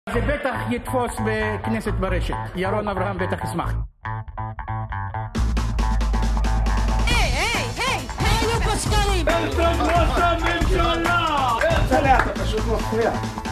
זה בטח יתפוס בכנסת ברשת. ירון אברהם בטח ישמח. היי, פסקלים! ראש הממשלה! אתה פשוט מפריע.